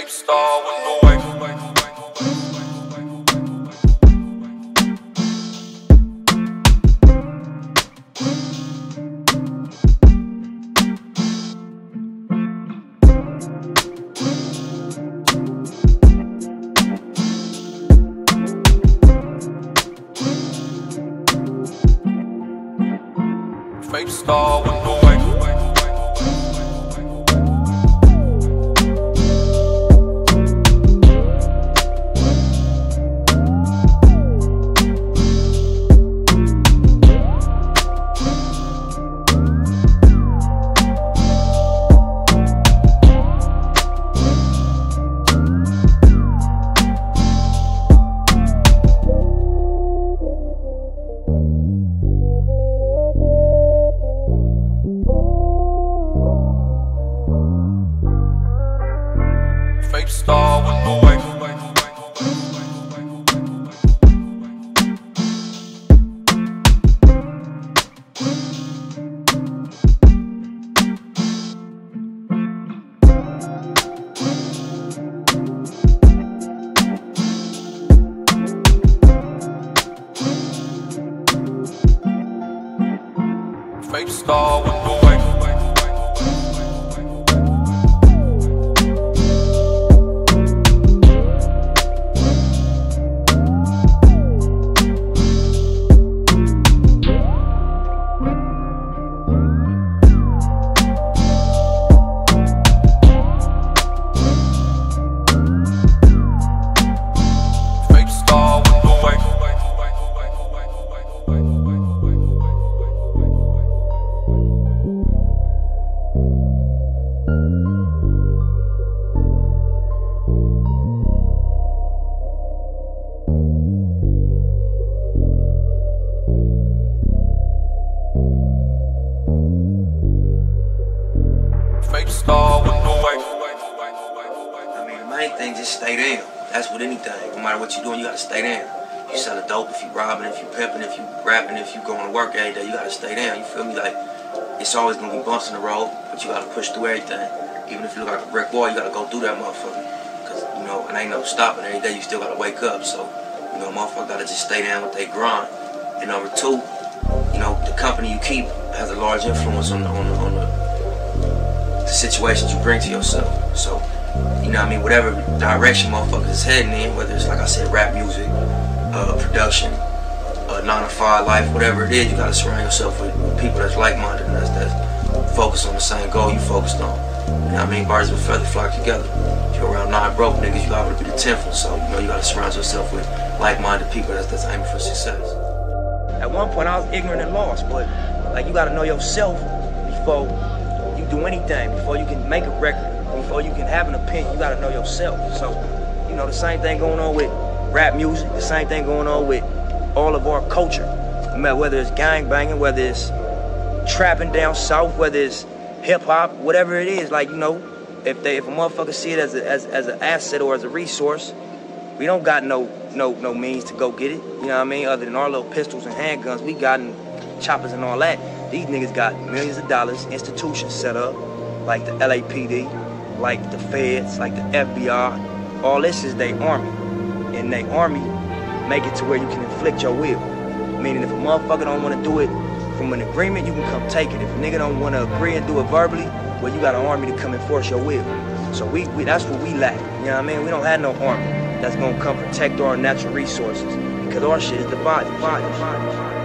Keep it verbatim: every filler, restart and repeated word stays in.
Star with no way. Fake star with no way. Fake star with no way. Fake star with no way. Fake star with no way. I mean, the main thing, just stay down. That's with anything. No matter what you're doing, you gotta stay down. You selling dope, if you robbing, if you pimping, if you rapping, if you going to work every day, you gotta stay down. You feel me? Like, it's always gonna be bumps in the road, but you gotta push through everything. Even if you look like a brick wall, you gotta go through that motherfucker. Cause, you know, it ain't no stopping. Every day you still gotta wake up. So, you know, motherfucker gotta just stay down with their grind. And number two, you know, the company you keep has a large influence on the, on the, on the the situations you bring to yourself. So, you know what I mean, whatever direction motherfuckers is heading in, whether it's, like I said, rap music, uh, production, uh, nine to five life, whatever it is, you gotta surround yourself with, with people that's like-minded and that's, that's focused on the same goal you focused on. You know what I mean? Birds of a feather flock together. If you're around nine broke niggas, you gotta be the tenth one. So, you know, you gotta surround yourself with like-minded people that's, that's aiming for success. At one point, I was ignorant and lost, but, like, you gotta know yourself before you do anything, before you can make a record, before you can have an opinion. You gotta know yourself. So, you know, the same thing going on with rap music, the same thing going on with all of our culture. Whether it's gang banging, whether it's trapping down south, whether it's hip hop, whatever it is, like, you know, if they if a motherfucker see it as a, as as an asset or as a resource, we don't got no no no means to go get it. You know what I mean? Other than our little pistols and handguns, we got choppers and all that. These niggas got millions of dollars, institutions set up, like the L A P D, like the feds, like the F B I. All this is their army. And their army make it to where you can inflict your will. Meaning if a motherfucker don't want to do it from an agreement, you can come take it. If a nigga don't want to agree and do it verbally, well, you got an army to come enforce your will. So we, we that's what we lack. You know what I mean? We don't have no army that's gonna come protect our natural resources because our shit is divided, divided, divided.